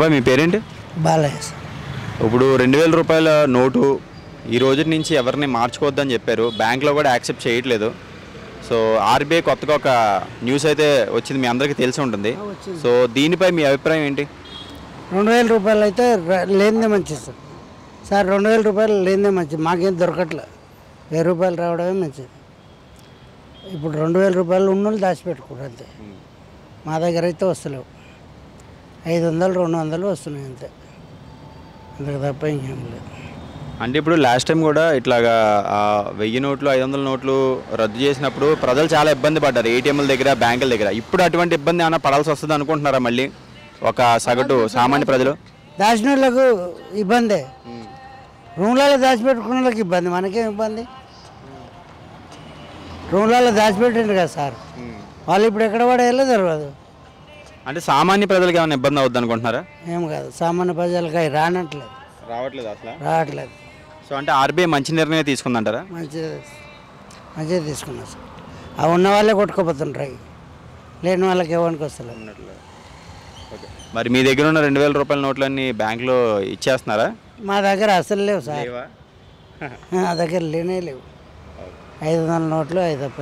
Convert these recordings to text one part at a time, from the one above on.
అబ్బాయి మీ పేరేంటి? బాలయ్య సార్. ఇప్పుడు 2000 రూపాయల నోటు ఈ రోజు నుంచి ఎవరిని మార్చుకోవద్దని చెప్పారు. బ్యాంక్లో కూడా యాక్సెప్ట్ చేయట్లేదు. సో ఆర్బీఐ కొత్తగా ఒక న్యూస్ అయితే వచ్చింది, మీ అందరికీ తెలిసి ఉంటుంది. సో దీనిపై మీ అభిప్రాయం ఏంటి? 2000 రూపాయలు అయితే లేనిదే మంచిది సార్. సార్ 2000 రూపాయలు లేనిదే మంచిది, మాకేం దొరకట్లే. 1000 రూపాయలు రావడమే మంచిది. ఇప్పుడు 2000 రూపాయలు ఉన్నోళ్ళు దాచిపెట్టుకోరు అంతే. మా దగ్గర అయితే వస్తలేవు. 500 200 వస్తున్నాయి అంతే, అంతకు తప్ప ఇంకేం లేదు. అంటే ఇప్పుడు లాస్ట్ టైం కూడా ఇట్లాగా 1000 నోట్లు 500 నోట్లు రద్దు చేసినప్పుడు ప్రజలు చాలా ఇబ్బంది పడ్డారు, ఏటీఎంల దగ్గర బ్యాంకుల దగ్గర. ఇప్పుడు అటువంటి ఇబ్బంది ఏమైనా పడాల్సి వస్తుంది అనుకుంటున్నారా? మళ్ళీ ఒక సగటు సామాన్య ప్రజలు దాచిన వాళ్ళకు ఇబ్బందే, రూమ్లలో దాచిపెట్టుకున్న వాళ్ళకి ఇబ్బంది, మనకేం ఇబ్బంది? రూమ్లలో దాచిపెట్టిండ్రు కదా సార్, వాళ్ళు ఇప్పుడు ఎక్కడ పడేయాలో తెలియదు. అంటే సామాన్య ప్రజలకు ఏమైనా ఇబ్బంది అవుద్ది అనుకుంటున్నారా? ఏం కాదు, సామాన్య ప్రజలకు అవి రావట్లేదు రావట్లేదు. సో అంటే ఆర్బీఐ మంచి నిర్ణయం తీసుకుందంటారా? మంచిగా తీసుకున్నా సార్. అవి ఉన్న వాళ్ళే కొట్టుకోపోతుంటారు, అవి లేని వాళ్ళకి ఎవరికి వస్తలేదు. ఓకే, మరి మీ దగ్గర ఉన్న 2000 రూపాయల నోట్లన్నీ బ్యాంకులో ఇచ్చేస్తున్నారా? మా దగ్గర అసలు లేవు సార్, మా దగ్గర లేనే లేవు. 500 నోట్లు 5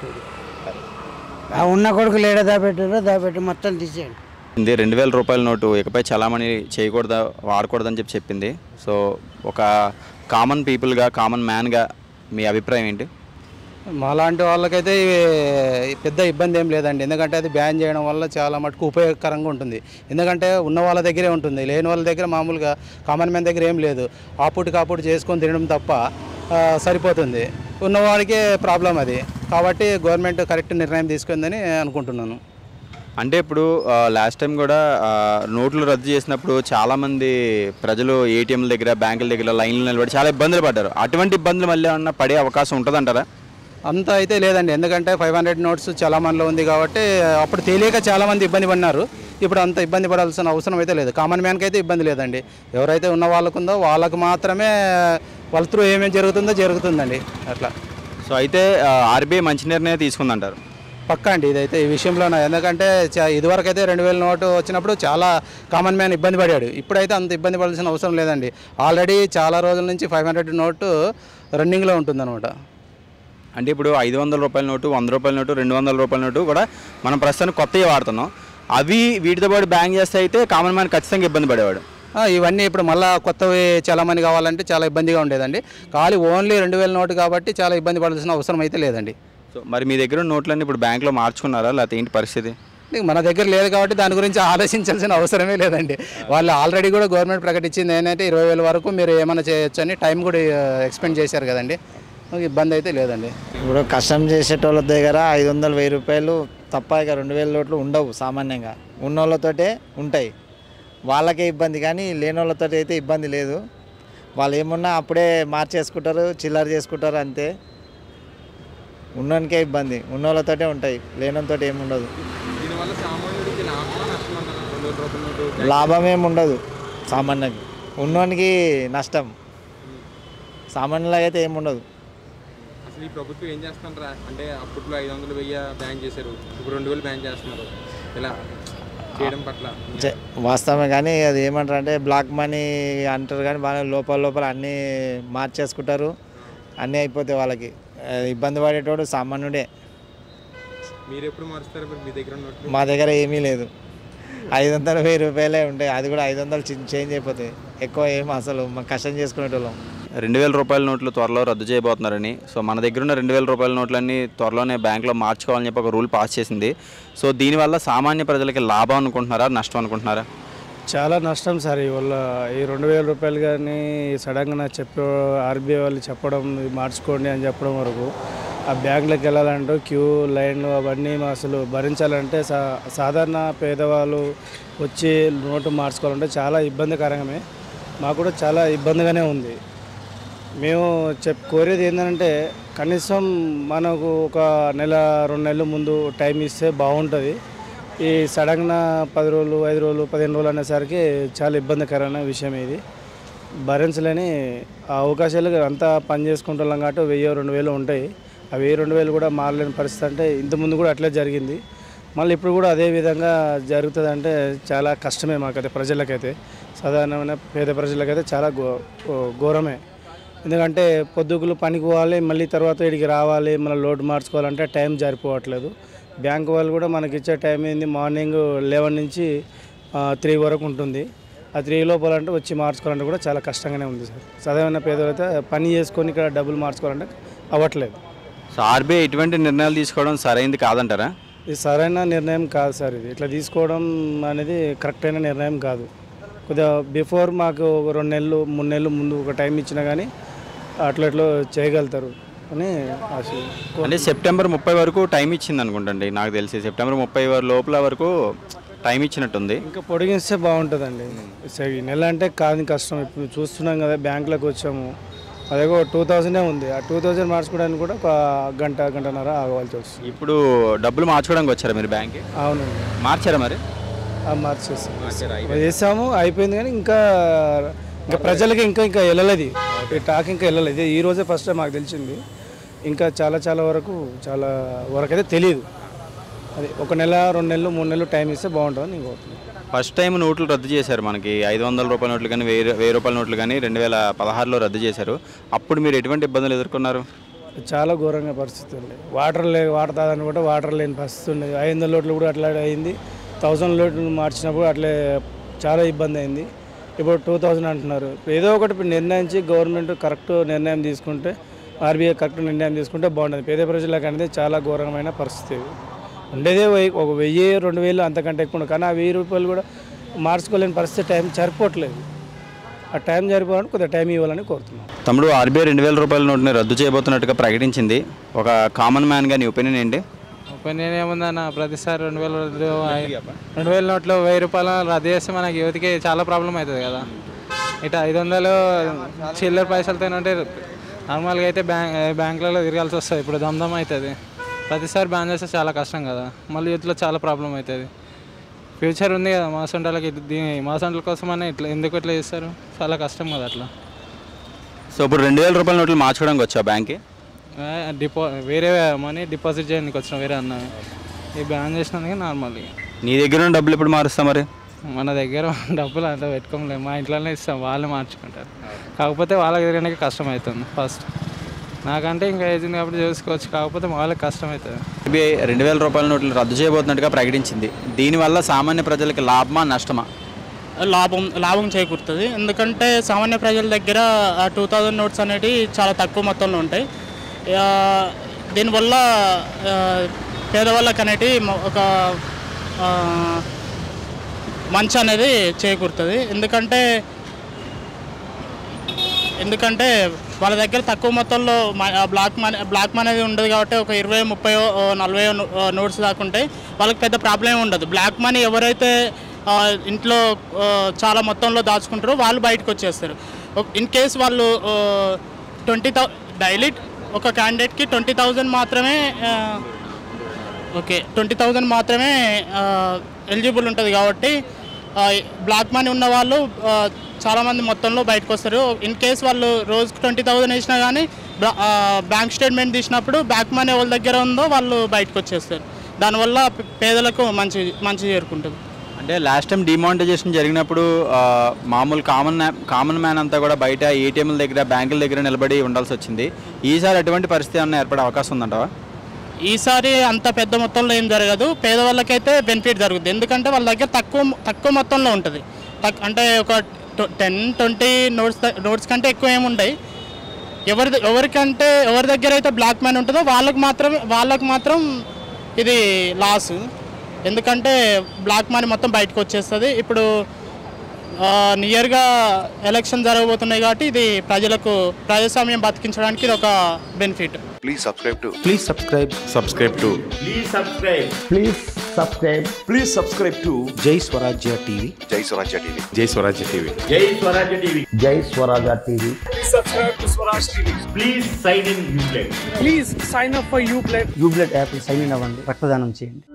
ఆ ఉన్న కొడుకు లేడ దాపెట్టి మొత్తం తీసేయండి. 2000 రూపాయల నోటు ఇకపై చలామణి చేయకూడదా, వాడకూడదని చెప్పింది. సో ఒక కామన్ పీపుల్గా, కామన్ మ్యాన్గా మీ అభిప్రాయం ఏంటి? మాలాంటి వాళ్ళకైతే పెద్ద ఇబ్బంది ఏం లేదండి, ఎందుకంటే అది బ్యాన్ చేయడం వల్ల చాలా మటుకు ఉపయోగకరంగా ఉంటుంది. ఎందుకంటే ఉన్న వాళ్ళ దగ్గరే ఉంటుంది, లేని వాళ్ళ దగ్గర మామూలుగా కామన్ మ్యాన్ దగ్గర ఏం లేదు. ఆపుటి చేసుకొని తినడం తప్ప సరిపోతుంది. ఉన్నవాడికే ప్రాబ్లం అది. కాబట్టి గవర్నమెంట్ కరెక్ట్ నిర్ణయం తీసుకుందని అనుకుంటున్నాను. అంటే ఇప్పుడు లాస్ట్ టైం కూడా నోట్లు రద్దు చేసినప్పుడు చాలామంది ప్రజలు ఏటీఎంల దగ్గర బ్యాంకుల దగ్గర లైన్లు నిలబడి చాలా ఇబ్బందులు పడ్డారు. అటువంటి ఇబ్బందులు మళ్ళీ ఏమన్నా పడే అవకాశం ఉంటుందంటారా? అంత అయితే లేదండి, ఎందుకంటే 500 నోట్స్ చలామణిలో ఉంది కాబట్టి అప్పుడు తెలియక చాలామంది ఇబ్బంది పడినారు. ఇప్పుడు అంత ఇబ్బంది పడాల్సిన అవసరం అయితే లేదు. కామన్ మ్యాన్కి అయితే ఇబ్బంది లేదండి. ఎవరైతే ఉన్న వాళ్ళకు ఉందో వాళ్ళకు మాత్రమే వాళ్ళ త్రూ ఏమేమి జరుగుతుందండి అట్లా. సో అయితే ఆర్బీఐ మంచి నిర్ణయం తీసుకుందంటారు? పక్కా అండి, ఇదైతే ఈ విషయంలోనే. ఎందుకంటే ఇదివరకు అయితే 2000 నోటు వచ్చినప్పుడు చాలా కామన్ మ్యాన్ ఇబ్బంది పడాడు. ఇప్పుడైతే అంత ఇబ్బంది పడాల్సిన అవసరం లేదండి. ఆల్రెడీ చాలా రోజుల నుంచి 500 నోటు రన్నింగ్లో ఉంటుందన్నమాట. అంటే ఇప్పుడు 500 రూపాయల నోటు, 100 రూపాయల నోటు, 200 రూపాయల నోటు కూడా మనం ప్రస్తుతానికి కొత్తవి వాడుతున్నాం. అవి వీటితో పాటు బ్యాన్ చేస్తే అయితే కామన్ మ్యాన్ ఖచ్చితంగా ఇబ్బంది పడేవాడు. ఇవన్నీ ఇప్పుడు మళ్ళీ కొత్తవి చాలామంది కావాలంటే చాలా ఇబ్బందిగా ఉండేదండి. ఖాళీ ఓన్లీ 2000 నోటు కాబట్టి చాలా ఇబ్బంది పడాల్సిన అవసరం అయితే లేదండి. సో మరి మీ దగ్గర నోట్లన్నీ ఇప్పుడు బ్యాంక్లో మార్చుకున్నారా, లేకపోతే ఏంటి పరిస్థితి? మన దగ్గర లేదు కాబట్టి దాని గురించి ఆలోచించాల్సిన అవసరమే లేదండి. వాళ్ళు ఆల్రెడీ కూడా గవర్నమెంట్ ప్రకటించింది ఏంటంటే 20,000 వరకు మీరు ఏమైనా చేయొచ్చు అని టైం కూడా ఎక్స్పెండ్ చేశారు కదండి. ఇబ్బంది అయితే లేదండి. ఇప్పుడు కష్టం చేసేటోళ్ళ దగ్గర 500 1000 రూపాయలు తప్ప ఇక 2000 నోట్లు ఉండవు. సామాన్యంగా ఉన్నోళ్ళతోటే ఉంటాయి, వాళ్ళకే ఇబ్బంది. కానీ లేని వాళ్ళతో అయితే ఇబ్బంది లేదు. వాళ్ళు ఏమున్నా అప్పుడే మార్చేసుకుంటారు, చిల్లర చేసుకుంటారు అంతే. ఉన్నోనికే ఇబ్బంది, ఉన్నోళ్ళతోటే ఉంటాయి, లేనంతో ఏముండదు. లాభం ఏముండదు సామాన్యంగా, ఉన్నోనికి నష్టం. సామాన్యులాగా అయితే ఏముండదు. అసలు ఈ ప్రభుత్వం ఏం చేస్తుంటారా అంటే అప్పట్లో 500 1000 బ్యాన్ చేశారు, ఇప్పుడు 2000 బ్యాన్ చేస్తున్నారు. ఇలా చేయడం పట్ల వాస్తవమే, కానీ అది ఏమంటారు అంటే బ్లాక్ మనీ అంటారు. కానీ బాగా లోపల అన్నీ మార్చేసుకుంటారు, అన్నీ అయిపోతాయి. వాళ్ళకి ఇబ్బంది పడేటోడు సామాన్యుడే. మీరు ఎప్పుడు మారుస్తారు మీ దగ్గర? మా దగ్గర ఏమీ లేదు, 500 1000 రూపాయలే ఉంటాయి. అది కూడా 500 చేంజ్ అయిపోతాయి, ఎక్కువ ఏం అసలు మాకు కష్టం చేసుకునేటోళ్ళం. 2000 రూపాయల నోట్లు త్వరలో రద్దు చేయబోతున్నారని, సో మన దగ్గర ఉన్న 2000 రూపాయల నోట్లన్నీ త్వరలోనే బ్యాంకులో మార్చుకోవాలని చెప్పి ఒక రూల్ పాస్ చేసింది. సో దీనివల్ల సామాన్య ప్రజలకి లాభం అనుకుంటున్నారా, నష్టం అనుకుంటున్నారా? చాలా నష్టం సార్. ఇవల్ల ఈ 2000 రూపాయలు కానీ సడన్గా ఆర్బీఐ వాళ్ళు చెప్పడం మార్చుకోండి అని చెప్పడం వరకు ఆ బ్యాంకులకు వెళ్ళాలంటే క్యూ లైన్లు అవన్నీ అసలు భరించాలంటే సాధారణ పేదవాళ్ళు వచ్చి నోటు మార్చుకోవాలంటే చాలా ఇబ్బందికరంగానే, మాకు కూడా చాలా ఇబ్బందిగానే ఉంది. మేము కోరేది ఏంటంటే కనీసం మనకు ఒక నెల 2 నెలల ముందు టైం ఇస్తే బాగుంటుంది. ఈ సడన్గా 10 రోజులు 5 రోజులు 15 రోజులు అనేసరికి చాలా ఇబ్బందికరమైన విషయం. ఇది భరించలేని అవకాశాలు అంతా పని చేసుకుంటున్నాం కాబట్టి 1000 2000 ఉంటాయి. ఆ 1000 2000 కూడా మారలేని పరిస్థితి. అంటే ఇంతకుముందు కూడా అట్లే జరిగింది. మళ్ళీ ఇప్పుడు కూడా అదే విధంగా జరుగుతుంది అంటే చాలా కష్టమే మాకైతే, ప్రజలకైతే, సాధారణమైన పేద ప్రజలకైతే చాలా ఘోరమే. ఎందుకంటే పొద్దుగులు పనికి పోవాలి, మళ్ళీ తర్వాత ఇక్కడికి రావాలి, మళ్ళీ లోడ్ మార్చుకోవాలంటే టైం సరిపోవట్లేదు. బ్యాంక్ వాళ్ళు కూడా మనకి ఇచ్చే టైం ఏంది, మార్నింగ్ 11 నుంచి 3 వరకు ఉంటుంది. ఆ 3 లోపల అంటే వచ్చి మార్చుకోవాలంటే కూడా చాలా కష్టంగానే ఉంది సార్. సాధారణ పేదలైతే పని చేసుకొని ఇక్కడ డబ్బులు మార్చుకోవాలంటే అవ్వట్లేదు. సో ఆర్బీఐ ఇటువంటి నిర్ణయాలు తీసుకోవడం సరైనది కాదంటారా? ఇది సరైన నిర్ణయం కాదు సార్. ఇది ఇట్లా తీసుకోవడం అనేది కరెక్ట్ అయిన నిర్ణయం కాదు. కొద్దిగా బిఫోర్ మాకు 2 నెలలు 3 నెలలు ముందు ఒక టైం ఇచ్చినా కానీ అట్లా చేయగలుగుతారు అని ఆశ. అంటే సెప్టెంబర్ 30 వరకు టైం ఇచ్చింది అనుకుంటండి నాకు తెలిసి. సెప్టెంబర్ 30 లోపల వరకు టైం ఇచ్చినట్టుంది. ఇంకా పొడిగిస్తే బాగుంటుందండి. ఈ నెల అంటే కాదు, కష్టం. ఇప్పుడు చూస్తున్నాం కదా, బ్యాంకులోకి వచ్చాము, అదే 2000 ఉంది. ఆ 2000 మార్చుకోవడానికి కూడా ఒక గంటన్నర ఆగవలసి వస్తుంది. ఇప్పుడు డబ్బులు మార్చుకోవడానికి వచ్చారా మీరు బ్యాంక్కి? అవునండి. మార్చారా మరి? చేసాము, అయిపోయింది. కానీ ఇంకా ప్రజలకి ఇంకా వెళ్ళలేదు, ఈ టాక్ ఇంకా వెళ్ళలేదు. ఈ రోజే ఫస్ట్ టైం మాకు తెలిసింది. ఇంకా చాలా వరకు అయితే తెలియదు. అది 1 నెల 2 నెలలు 3 నెలలు టైం ఇస్తే బాగుంటుందని నేను కోరుతున్నాను. ఫస్ట్ టైం నోట్లు రద్దు చేశారు మనకి. 500 రూపాయల నోట్లు కానీ 1000 రూపాయల నోట్లు కానీ 2016లో రద్దు చేశారు. అప్పుడు మీరు ఎటువంటి ఇబ్బందులు ఎదుర్కొన్నారు? చాలా ఘోరంగా పరిస్థితి ఉంది. వాటర్ తాగని కూడా వాటర్ లేని పరిస్థితి ఉండేది. 500 నోట్లు కూడా అట్లా అయింది. 1000 నోట్లు మార్చినప్పుడు అట్లే చాలా ఇబ్బంది అయింది. ఇప్పుడు 2000 అంటున్నారు. ఏదో ఒకటి నిర్ణయించి గవర్నమెంట్ కరెక్ట్ నిర్ణయం తీసుకుంటే, ఆర్బీఐ కరెక్ట్ నిర్ణయం తీసుకుంటే బాగుంటుంది. పేద ప్రజలకు అనేది చాలా ఘోరమైన పరిస్థితి. ఉండేదే ఒక 1000-2000 అంతకంటే ఎక్కువ. కానీ ఆ 1000 రూపాయలు కూడా మార్చుకోలేని పరిస్థితి, టైం సరిపోవట్లేదు. ఆ టైం సరిపోవాలని కొద్దిగా టైం ఇవ్వాలని కోరుతున్నాను. తమ్ముడు, ఆర్బీఐ 2000 రూపాయల నోట్ని రద్దు చేయబోతున్నట్టుగా ప్రకటించింది. ఒక కామన్ మ్యాన్గా నీ ఒపీనియన్ ఏంటి? ఒపీనియన్ ఏముందన్న, ప్రతిసారి 2000 నోట్లు 1000 రూపాయలు రద్దు చేస్తే మనకి యువతికి చాలా ప్రాబ్లం అవుతుంది కదా. ఇట్లా 500 చిల్లర పైసలతో ఉంటే నార్మల్గా అయితే బ్యాంకులలో తిరగాల్సి వస్తుంది. ఇప్పుడు దమ్దమ్ అవుతుంది. ప్రతిసారి బ్యాన్ చేస్తే చాలా కష్టం కదా. మళ్ళీ యూత్లో చాలా ప్రాబ్లం అవుతుంది. ఫ్యూచర్ ఉంది కదా మా సొంటలకి. మా సొంటల కోసమనే ఎందుకు ఇట్లా చేస్తారు? చాలా కష్టం కదా అట్లా. సో ఇప్పుడు 2000 రూపాయల నోట్లు మార్చుకోవడానికి వచ్చా బ్యాంక్కి? వేరే మనీ డిపాజిట్ చేయడానికి వచ్చిన వేరే అన్న. ఈ బ్యాన్ చేసినందుకే నార్మల్గా. నీ దగ్గర ఉన్న డబ్బులు ఎప్పుడు మారుస్తా మరి? మన దగ్గర డబ్బులు అంతా పెట్టుకోలేము, మా ఇంట్లోనే ఇస్తాం, వాళ్ళే మార్చుకుంటారు. కాకపోతే వాళ్ళకి తిరగడానికి కష్టం అవుతుంది. ఫస్ట్ నాకంటే ఇంకా ఏజ్ ఉంది కాబట్టి చూసుకోవచ్చు, కాకపోతే వాళ్ళకి కష్టం అవుతుంది. ఆర్బీఐ 2000 రూపాయల నోట్లు రద్దు చేయబోతున్నట్టుగా ప్రకటించింది. దీనివల్ల సామాన్య ప్రజలకి లాభమా నష్టమా? లాభం చేకూరుతుంది. ఎందుకంటే సామాన్య ప్రజల దగ్గర 2000 నోట్స్ అనేవి చాలా తక్కువ మొత్తంలో ఉంటాయి. దీనివల్ల పేదవాళ్ళకి అనేటి ఒక మంచి అనేది చేకూరుతుంది. ఎందుకంటే వాళ్ళ దగ్గర తక్కువ మొత్తంలో బ్లాక్ మనీ అనేది ఉండదు కాబట్టి ఒక 20, 30, 40 నోట్స్ దాకుంటే వాళ్ళకి పెద్ద ప్రాబ్లం ఉండదు. బ్లాక్ మనీ ఎవరైతే ఇంట్లో చాలా మొత్తంలో దాచుకుంటారో వాళ్ళు బయటకు వచ్చేస్తారు. ఇన్ కేస్ వాళ్ళు 20,000 డైలీ ఒక క్యాండిడేట్కి 20,000 మాత్రమే 20,000 మాత్రమే ఎలిజిబుల్ ఉంటుంది కాబట్టి బ్లాక్ మనీ ఉన్న వాళ్ళు చాలామంది మొత్తంలో బయటకు వస్తారు. ఇన్ కేస్ వాళ్ళు రోజుకి 20,000 వేసినా కానీ బ్యాంక్ స్టేట్మెంట్ తీసినప్పుడు బ్లాక్ మనీ ఎవరి దగ్గర ఉందో వాళ్ళు బయటకు వచ్చేస్తారు. దానివల్ల పేదలకు మంచి చేరుకుంటుంది. అంటే లాస్ట్ టైం డిమానిటైజేషన్ జరిగినప్పుడు మామూలు కామన్ మ్యాన్ అంతా కూడా బయట ఏటీఎంల దగ్గర బ్యాంకుల దగ్గర నిలబడి ఉండాల్సి వచ్చింది. ఈసారి అటువంటి పరిస్థితి ఏమన్నా ఏర్పడే అవకాశం ఉందంటావా? ఈసారి అంత పెద్ద మొత్తంలో ఏం జరగదు. పేదవాళ్ళకైతే బెనిఫిట్ జరుగుతుంది. ఎందుకంటే వాళ్ళ దగ్గర తక్కువ మొత్తంలో ఉంటుంది. అంటే ఒక 10-20 నోట్స్ కంటే ఎక్కువ ఏముంటాయి. ఎవరి దగ్గర అయితే బ్లాక్ మనీ ఉంటుందో వాళ్ళకు మాత్రం ఇది లాస్. ఎందుకంటే బ్లాక్ మనీ మొత్తం బయటకు వచ్చేస్తుంది. ఇప్పుడు నియర్గా ఎలక్షన్ జరగబోతున్నాయి కాబట్టి ఇది ప్రజలకు ప్రజాస్వామ్యం బతికించడానికి ఇది ఒక benefit. Please subscribe to Jai Swarajya TV. Jai Swarajya TV. Jai Swarajya TV. Jai Swarajya TV. Please subscribe to Swaraj TV. Please sign in Ublade. Please sign up for Ublade. Ublade app sign in అవ్వండి, రక్తదానం చేయండి.